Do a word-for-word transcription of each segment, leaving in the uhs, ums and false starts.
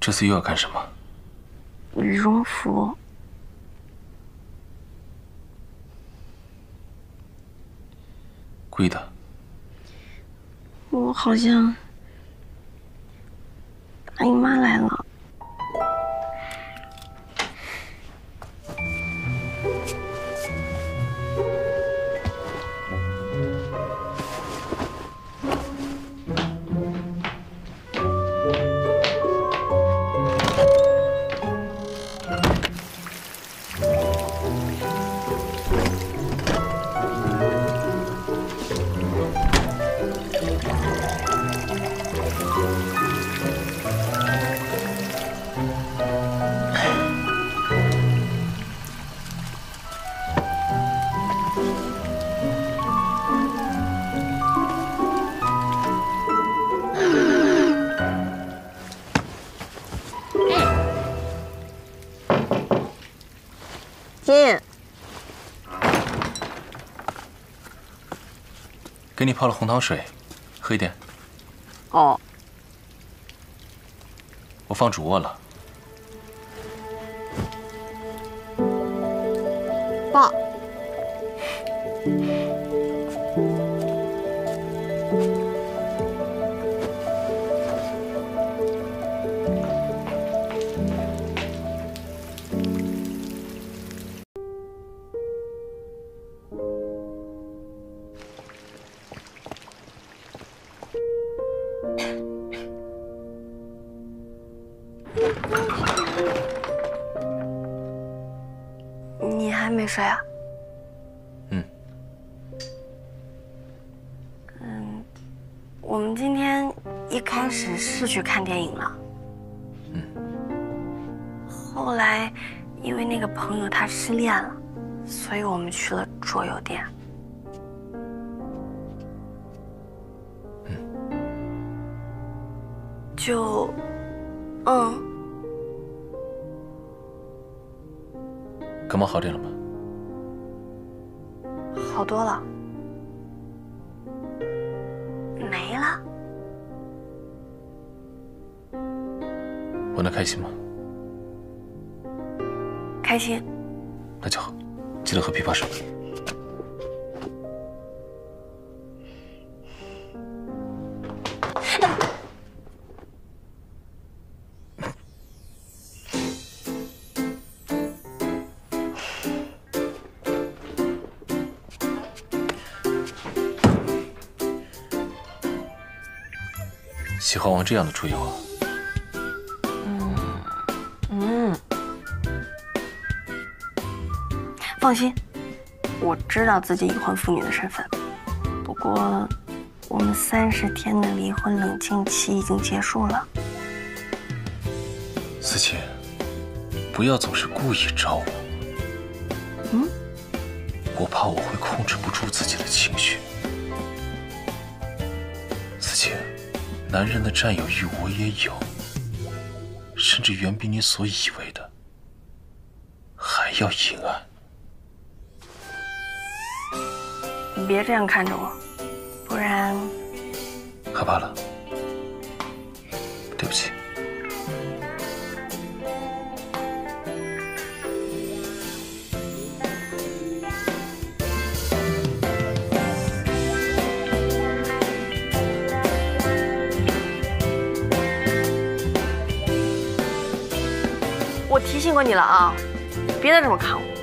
这次又要干什么？ 羽绒服。 故意的。 我好像大姨妈来了。 金， 给你泡了红糖水，喝一点。 哦， 我放主卧了。 爸。 你还没睡啊？ 嗯。 嗯，我们今天一开始是去看电影了。 嗯。 后来，因为那个朋友他失恋了，所以我们去了桌游店。 嗯。 就，嗯。 感冒好点了吗？ 好多了，没了。 玩得开心吗？ 开心。 那就好，记得喝枇杷水。喜欢玩这样的桌游啊？ 嗯嗯，放心，我知道自己已婚妇女的身份。不过，我们三十天的离婚冷静期已经结束了。 思琪，不要总是故意找我。 嗯？ 我怕我会控制不住自己的情绪。思琪。 男人的占有欲我也有，甚至远比你所以为的还要阴暗。 你别这样看着我，不然…… 害怕了？对不起。 我提醒过你了啊，别再这么看我。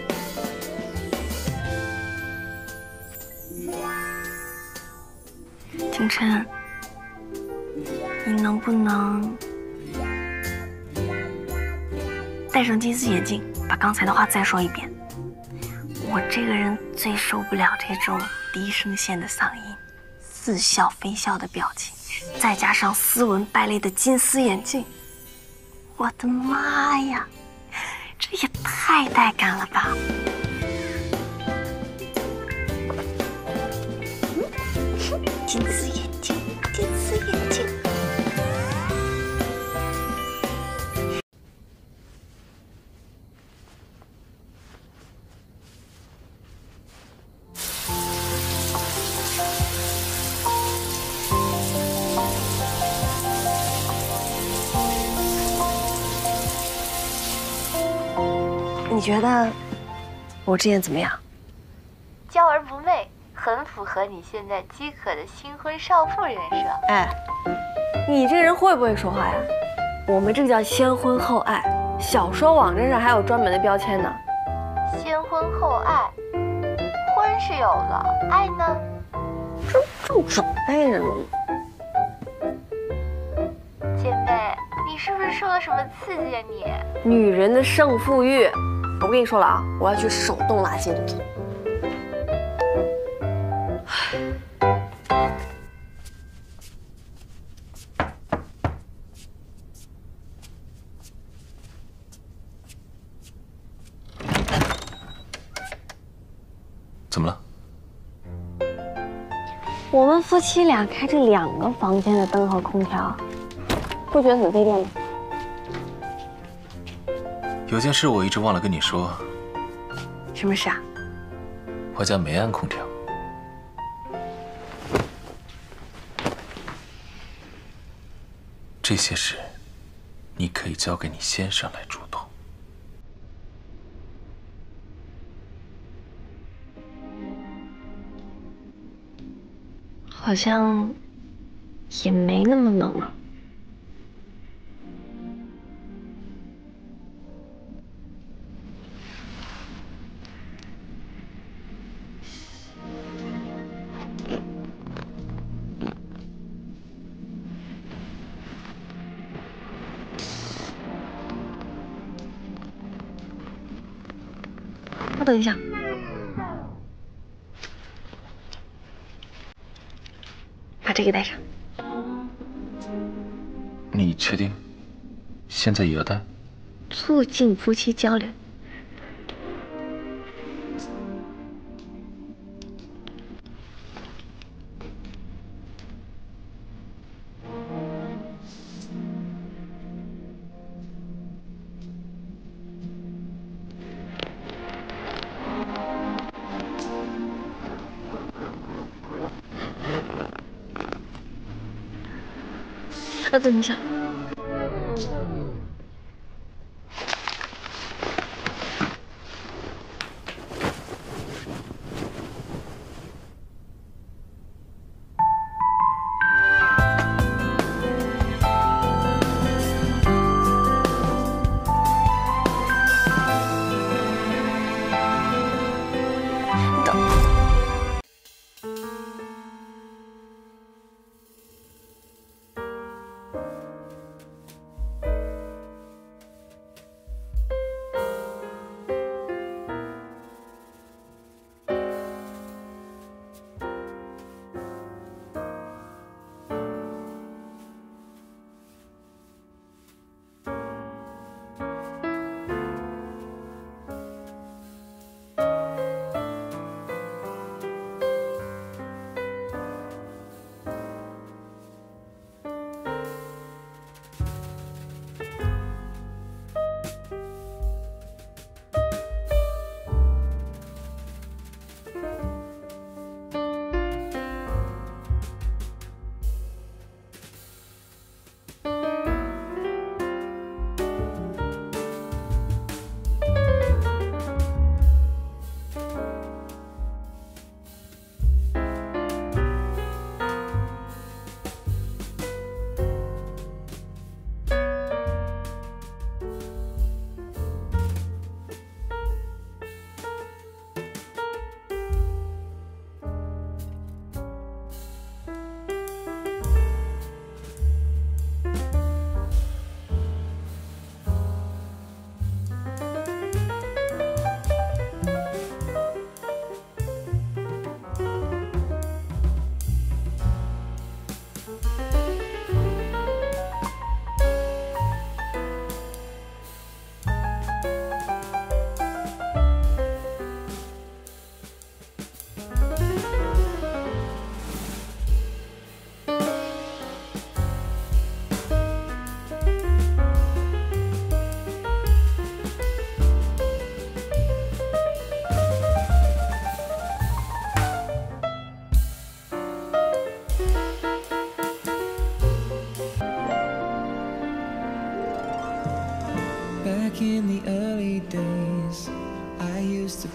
景琛，你能不能戴上近视眼镜，把刚才的话再说一遍？我这个人最受不了这种低声线的嗓音、似笑非笑的表情，再加上斯文败类的金丝眼镜。我的妈呀！ 这也太带感了吧！金丝眼镜，金丝眼镜。 觉得我这件怎么样？ 娇而不媚，很符合你现在饥渴的新婚少妇人设。 哎，你这人会不会说话呀？我们这个叫先婚后爱，小说网站上还有专门的标签呢。 先婚后爱，婚是有了，爱呢？ 这正长辈着呢。 姐妹，你是不是受了什么刺激啊你？ 女人的胜负欲，我跟你说了啊，我要去手动拉筋。 怎么了？ 我们夫妻俩开着两个房间的灯和空调，不觉得很费电吗？ 有件事我一直忘了跟你说。 什么事啊？ 我家没安空调。这些事，你可以交给你先生来主动。 好像也没那么冷了。稍等一下。把这个带上。 你确定？现在也要带？ 促进夫妻交流。稍等一下。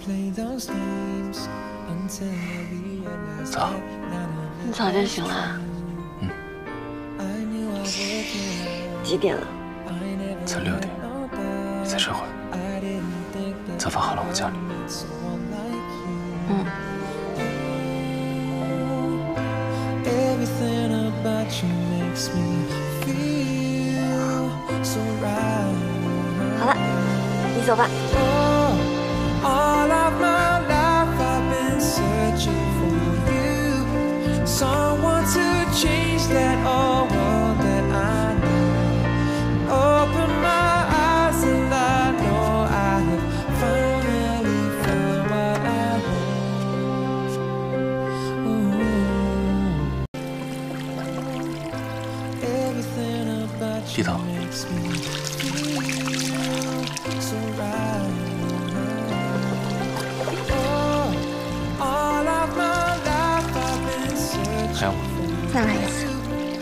早。 你早就醒了？ 嗯。 几点了？ 才六点，你再睡会儿。早饭好了，我叫你。 嗯。 好了，你走吧。 低头。还有吗？ 再来一次。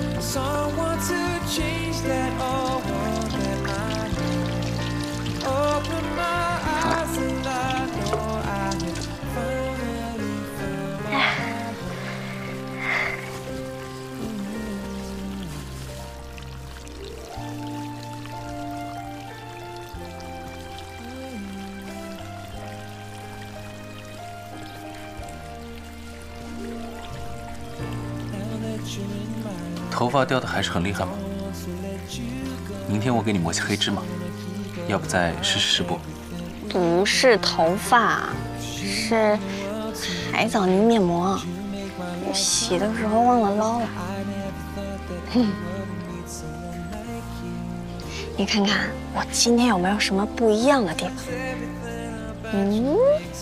头发掉的还是很厉害吗？明天我给你抹些黑芝麻，要不再试试湿布？ 不是头发，是海藻泥面膜。我洗的时候忘了捞了。哼，你看看我今天有没有什么不一样的地方？嗯。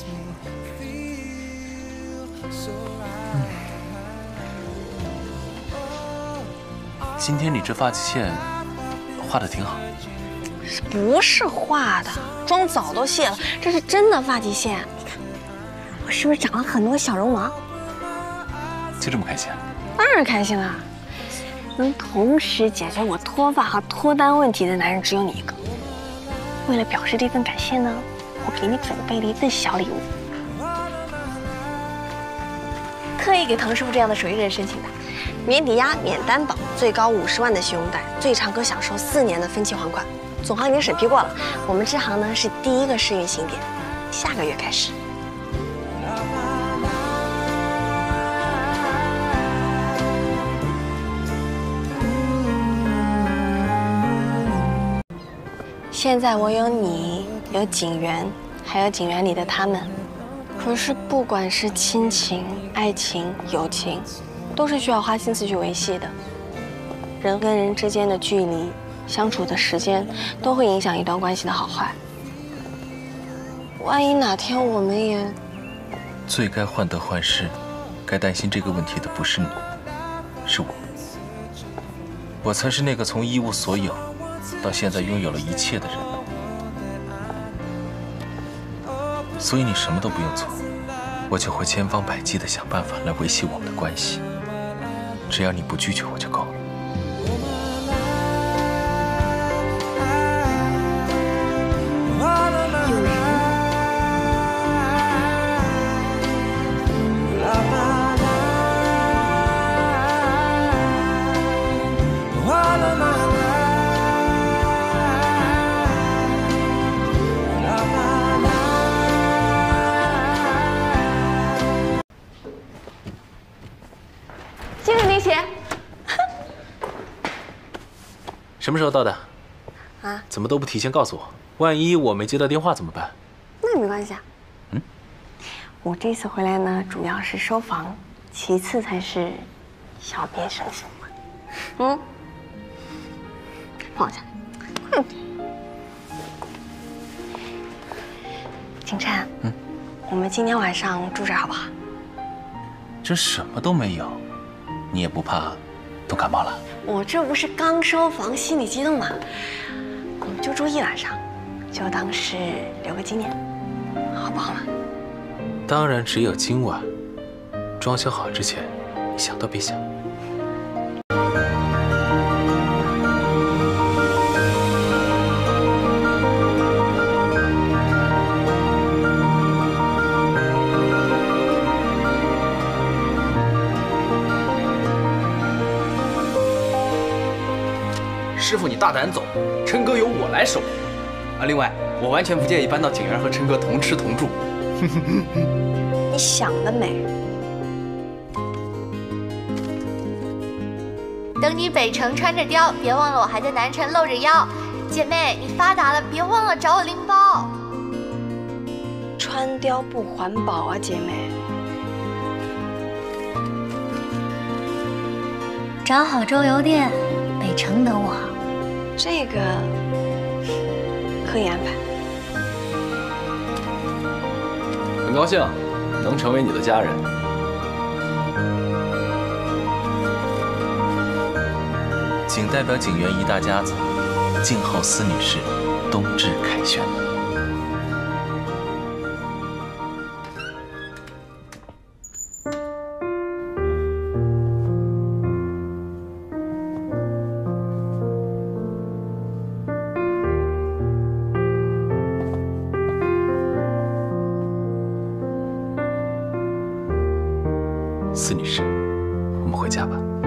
今天你这发际线画的挺好， 不是画的，妆早都卸了，这是真的发际线。你看，我是不是长了很多小绒毛？ 就这么开心啊？ 当然开心啦！能同时解决我脱发和脱单问题的男人只有你一个。为了表示这份感谢呢，我给你准备了一份小礼物，特意给唐师傅这样的手艺人申请的。 免抵押、免担保，最高五十万的信用贷，最长可享受四年的分期还款。总行已经审批过了，我们支行呢是第一个试运行点，下个月开始。现在我有你，有景园，还有景园里的他们。可是不管是亲情、爱情、友情。 都是需要花心思去维系的，人跟人之间的距离、相处的时间，都会影响一段关系的好坏。万一哪天我们也…… 最该患得患失，该担心这个问题的不是你，是我。我才是那个从一无所有到现在拥有了一切的人。所以你什么都不用做，我就会千方百计地想办法来维系我们的关系。 只要你不拒绝我就够了。 有人。谢谢林姐。 什么时候到的？ 啊？ 怎么都不提前告诉我？万一我没接到电话怎么办？ 那也没关系啊。 嗯。 我这次回来呢，主要是收房，其次才是小别胜新婚。嗯。放下。嗯。景琛。嗯。我们今天晚上住这儿好不好？ 这什么都没有。 你也不怕冻感冒了？ 我这不是刚收房，心里激动嘛。我们就住一晚上，就当是留个纪念，好不好嘛？ 当然只有今晚。装修好之前，你想都别想。 师傅你大胆走，琛哥由我来守。啊，另外我完全不介意搬到景园和琛哥同吃同住。 你想得美！ 等你北城穿着貂，别忘了我还在南城露着腰。姐妹，你发达了，别忘了找我拎包。 穿貂不环保啊，姐妹。 找好周游店，北城等我。 这个可以安排。 很高兴能成为你的家人。 仅代表景园一大家子，静候司女士冬至凯旋。司女士，我们回家吧。